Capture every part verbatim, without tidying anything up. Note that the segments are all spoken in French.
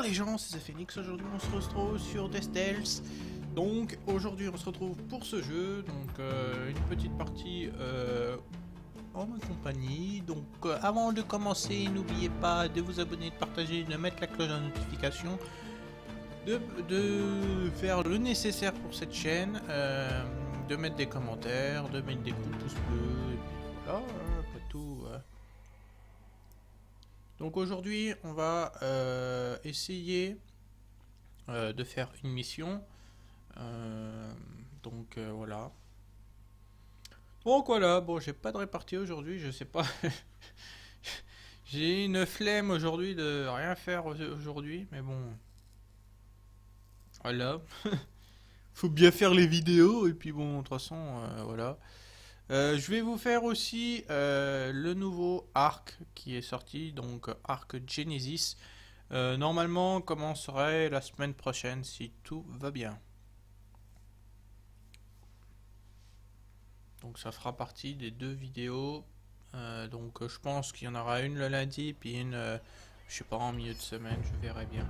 les gens, c'est Phoenix. Aujourd'hui on se retrouve sur Death Tales. Donc aujourd'hui on se retrouve pour ce jeu. Donc euh, une petite partie euh, en ma compagnie. Donc euh, avant de commencer, n'oubliez pas de vous abonner, de partager, de mettre la cloche de notification, de, de faire le nécessaire pour cette chaîne, euh, de mettre des commentaires, de mettre des coups de pouce bleus, et puis voilà, hein, pas tout. Euh. Donc aujourd'hui on va euh, essayer euh, de faire une mission. Euh, donc euh, voilà. Donc voilà, bon j'ai pas de répartie aujourd'hui, je sais pas. J'ai une flemme aujourd'hui de rien faire aujourd'hui, mais bon. Voilà. Faut bien faire les vidéos, et puis bon, de toute façon, euh, voilà. Euh, je vais vous faire aussi euh, le nouveau Ark qui est sorti, donc Ark Genesis. Euh, normalement, commencerait la semaine prochaine si tout va bien. Donc ça fera partie des deux vidéos. Euh, donc euh, je pense qu'il y en aura une le lundi, puis une, euh, je sais pas, en milieu de semaine, je verrai bien.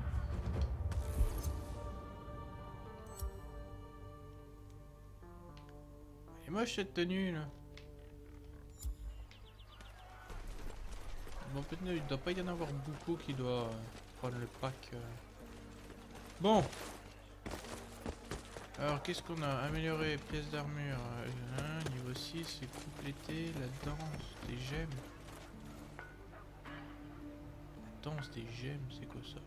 Elle est moche cette tenue là. Bon, peut-être il doit pas y en avoir beaucoup qui doit euh, prendre le pack. Euh. Bon. Alors qu'est-ce qu'on a? Amélioré pièces d'armure. Euh, niveau six, c'est compléter la danse des gemmes. La danse des gemmes, c'est quoi ça?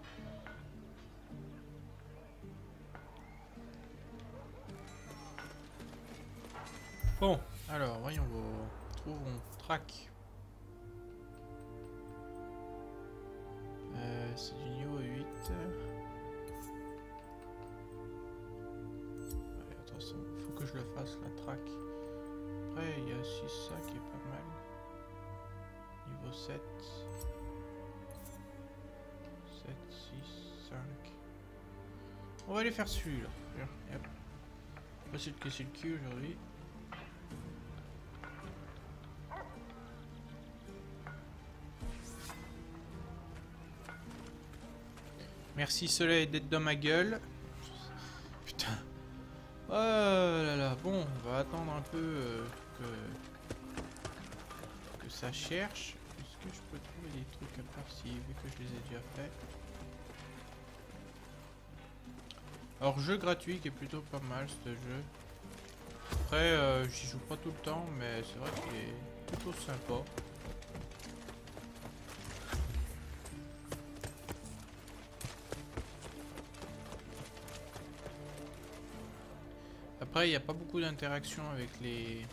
Bon, alors voyons, trouvons track. Euh, c'est du niveau huit. Ouais, attention, faut que je le fasse la track. Après, il y a aussi ça qui est pas mal. Niveau sept. sept, six, cinq. On va aller faire celui-là. Yep. On va essayer de casser le cul aujourd'hui. Merci soleil d'être dans ma gueule. Putain. Oh là là. Bon, on va attendre un peu euh, que, que ça cherche. Est-ce que je peux trouver des trucs à part si vu que je les ai déjà fait? Alors jeu gratuit qui est plutôt pas mal ce jeu. Après euh, j'y joue pas tout le temps mais c'est vrai qu'il est plutôt sympa. Après, il n'y a pas beaucoup d'interaction avec les...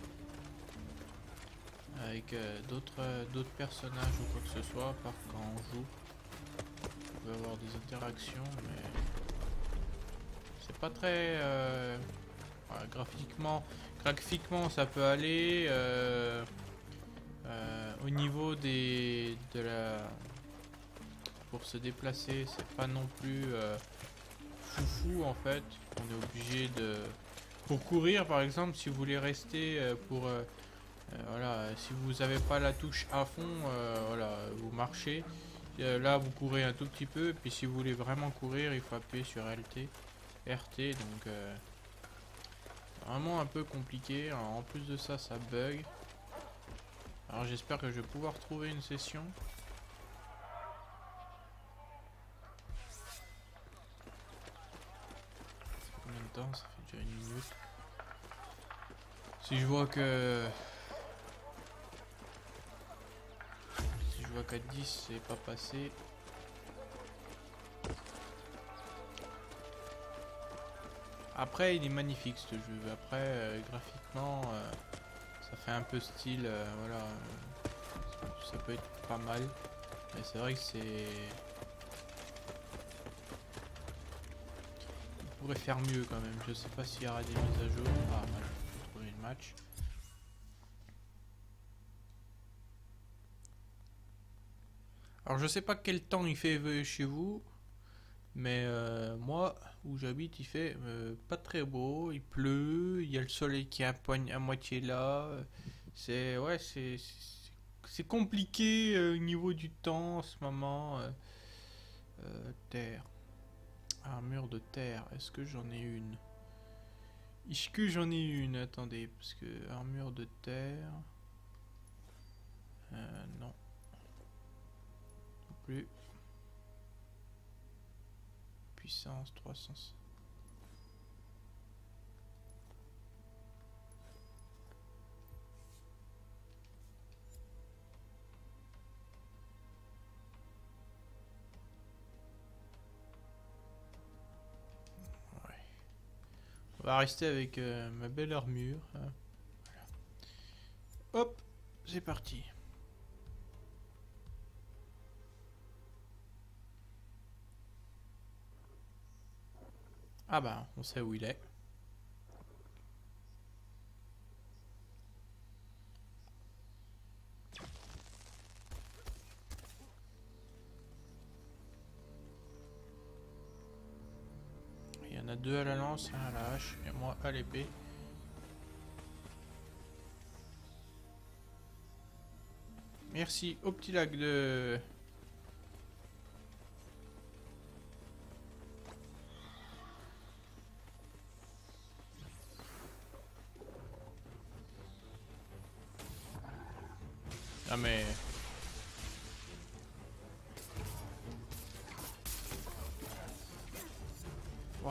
avec euh, d'autres euh, d'autres personnages ou quoi que ce soit, à part quand on joue. On peut avoir des interactions, mais... c'est pas très... Euh... Ouais, graphiquement... graphiquement, ça peut aller. Euh... Euh, au niveau des... de la... pour se déplacer, c'est pas non plus... Euh... foufou, en fait. On est obligé de... Pour courir par exemple, si vous voulez rester euh, pour euh, euh, voilà, si vous n'avez pas la touche à fond, euh, voilà, vous marchez. Euh, là vous courez un tout petit peu, puis si vous voulez vraiment courir, il faut appuyer sur L T, R T, donc euh, vraiment un peu compliqué. Alors, en plus de ça, ça bug. Alors j'espère que je vais pouvoir trouver une session. Combien de temps? Ça fait déjà une minute. Si je vois que... Si je vois qu'à dix c'est pas passé. Après il est magnifique ce jeu. Après euh, graphiquement euh, ça fait un peu style, euh, voilà. Euh, ça peut être pas mal. Mais c'est vrai que c'est... Il pourrait faire mieux quand même. Je sais pas s'il y aura des mises à jour. Ah voilà, j'ai trouvé une match. Alors je sais pas quel temps il fait chez vous, mais euh, moi où j'habite il fait euh, pas très beau, il pleut, il y a le soleil qui est à, à moitié là. C'est ouais, c'est c'est compliqué euh, au niveau du temps en ce moment. Euh, Euh, terre. Armure de terre. Est-ce que j'en ai une? Est-ce que j'en ai une? Attendez, parce que armure de terre... Euh, non. Non plus. Puissance trois cents. Ouais. On va rester avec euh, ma belle armure. Hein. Voilà. Hop, c'est parti. Ah bah, on sait où il est. Il y en a deux à la lance, un à la hache et moi à l'épée. Merci au petit lac de... Ah mais... Wow.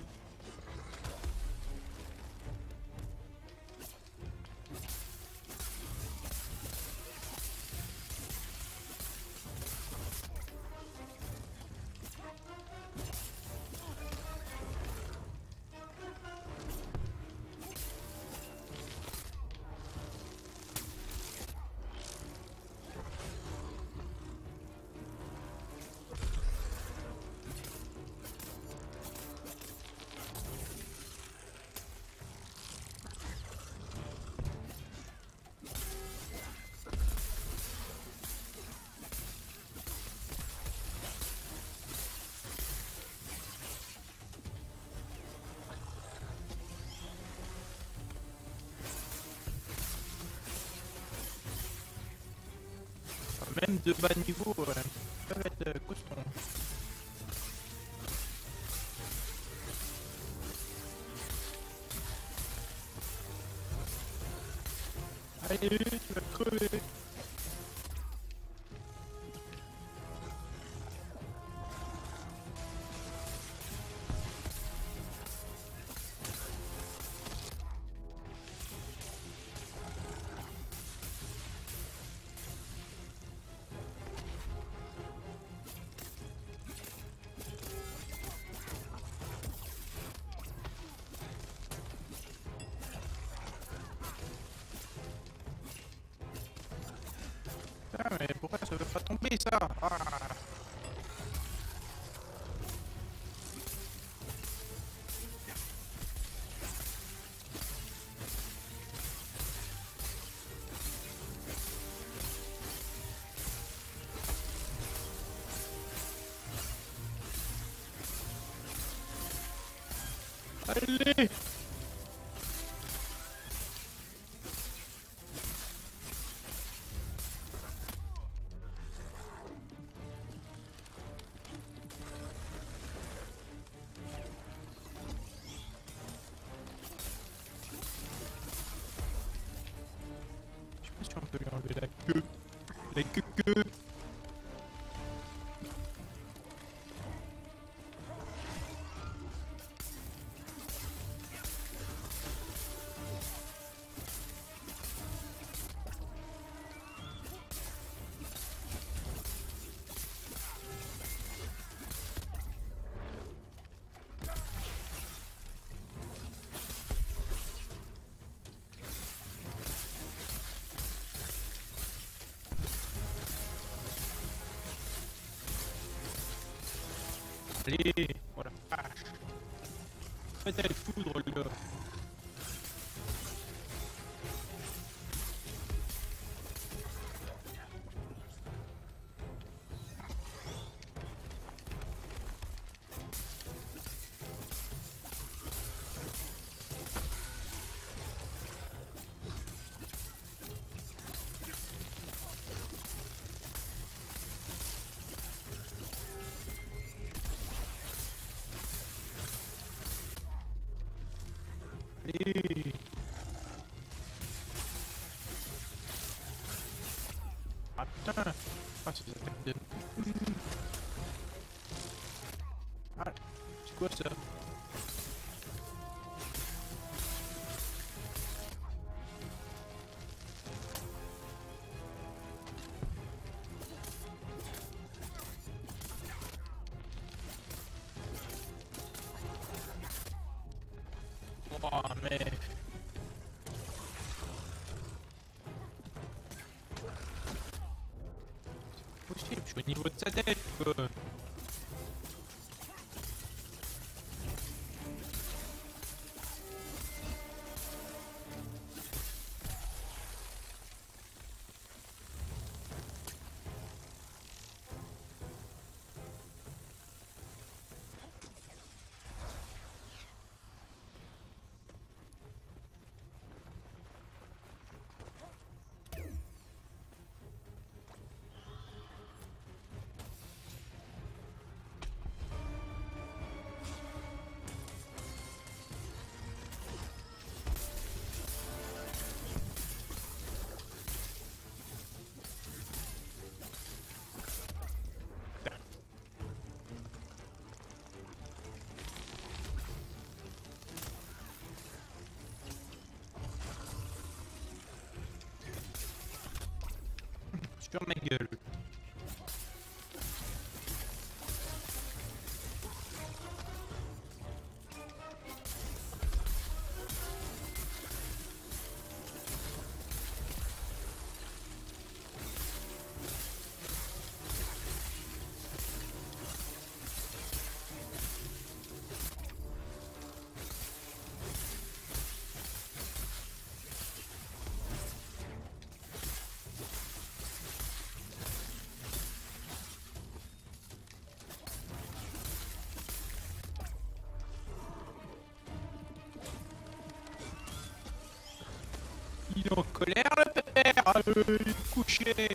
Même de bas niveau, euh, peuvent être euh, costauds. Allez, tu vas crever. Putain, mais pourquoi ça veut pas tomber ça? Ah. Allez! Je sais pas si on peut lui enlever la queue. La queue queue. Allez, voilà. Ah. Faites à foudre, le gars. Allez. Ah putain. Ah c'est des attaques de... Ah, c'est quoi ça? Oh mais... C'est possible, je suis au niveau de sa tête quoi. Sur ma gueule. Il est en colère le pépère. Ah, euh, il est couché.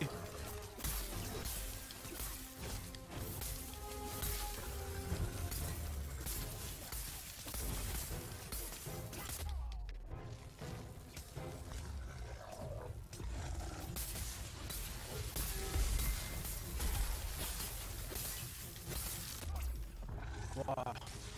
Wow.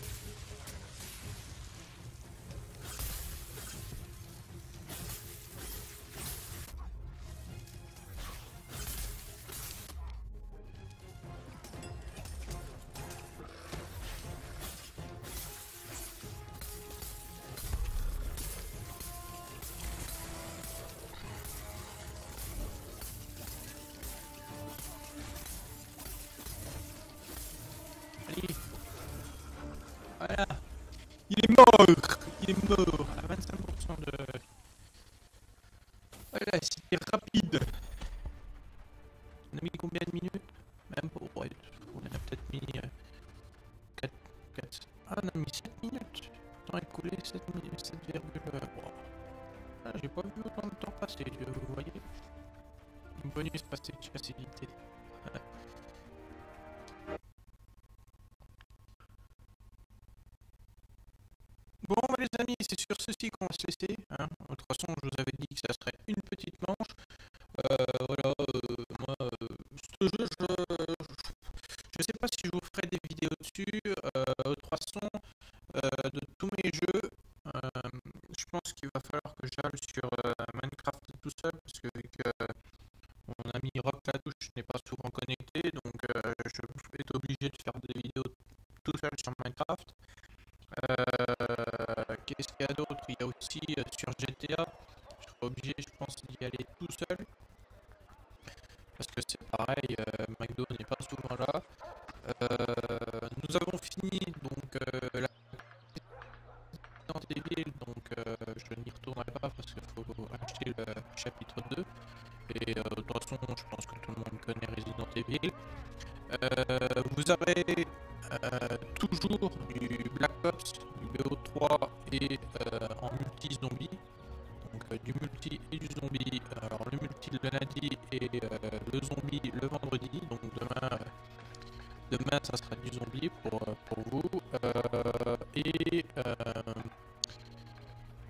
Allez. Voilà. Il est mort. Il est mort. À vingt-cinq pour cent de... Voilà, c'était rapide. On a mis combien de minutes? Même pas, ouais, on a peut-être mis euh, quatre, quatre... Ah, on a mis sept minutes. Le temps écoulé, sept minutes, sept virgule... Wow. Ah, j'ai pas vu autant de temps passer, vous voyez. Une bonus passé de facilité. Ouais. Bon, bah, les amis, c'est sur ceci qu'on va se laisser. Hein. De toute façon, je vous avais dit que ça serait une petite manche. Euh, voilà, euh, moi, euh, ce jeu, je, je sais pas si je vous ferai des vidéos dessus. Euh, de toute façon, euh, de tous mes jeux, euh, je pense qu'il va falloir que j'aille sur euh, Minecraft tout seul, parce que vu que mon ami Rock Latouche n'est pas souvent connecté, donc euh, je vais être obligé de faire des vidéos tout seul sur Minecraft. Euh, Qu'est-ce qu'il y a d'autre? Il y a aussi euh, sur G T A, je serai obligé, je pense, d'y aller tout seul. Parce que c'est pareil, euh, McDo n'est pas souvent là. Euh, nous avons fini donc euh, la Resident Evil, donc euh, je n'y retournerai pas parce qu'il faut acheter le chapitre deux. Et euh, de toute façon, je pense que tout le monde connaît Resident Evil. Euh, vous avez euh, toujours du Black Ops, du B O trois et euh, en multi-zombie. Donc euh, du multi et du zombie. Alors le multi le lundi et euh, le zombie le vendredi. Donc demain, euh, demain ça sera du zombie pour, pour vous. Euh, et euh,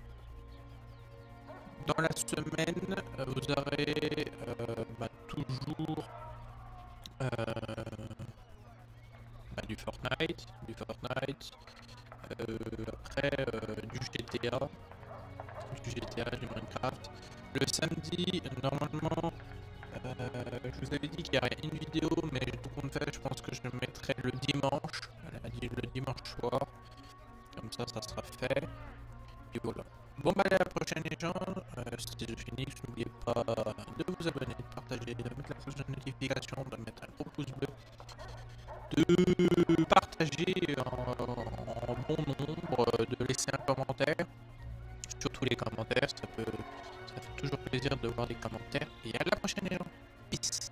dans la semaine, euh, vous aurez euh, bah, toujours euh, bah, du Fortnite, du Fortnite, euh, après euh, du G T A, du G T A, du Minecraft. Le samedi, normalement, euh, je vous avais dit qu'il y aurait une vidéo, mais tout compte fait, je pense que je le mettrai le dimanche, le dimanche soir. Comme ça, ça sera fait. Et voilà. Bon, bah, à la prochaine, les gens. Euh, C'était fini. N'oubliez pas de vous abonner, de partager, de mettre la cloche de notification, de mettre un gros pouce bleu, de partager en, en bon nombre, de laisser un commentaire. Surtout les commentaires, ça, peut, ça fait toujours plaisir de voir des commentaires. Et à la prochaine, les gens. Peace.